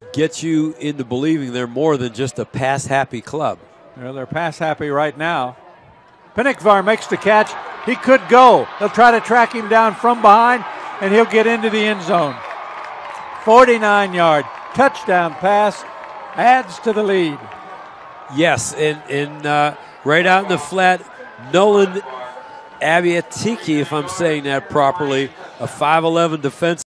get you into believing they're more than just a pass-happy club. Well, they're pass-happy right now. Ponikvar makes the catch. He could go. They'll try to track him down from behind, and he'll get into the end zone. 49-yard touchdown pass adds to the lead. Yes, and right out in the flat, Nolan Abiatiki, if I'm saying that properly, a 5'11 defensive